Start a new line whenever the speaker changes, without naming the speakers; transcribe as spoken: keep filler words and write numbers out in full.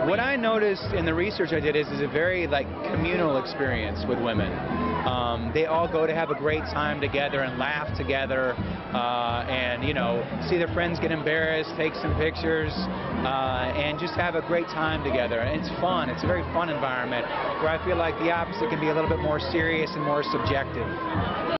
What I noticed in the research I did is, is a very like communal experience with women. Um, they all go to have a great time together and laugh together, uh, and you know, see their friends get embarrassed, take some pictures, uh, and just have a great time together. And it's fun. It's a very fun environment where I feel like the opposite can be a little bit more serious and more subjective.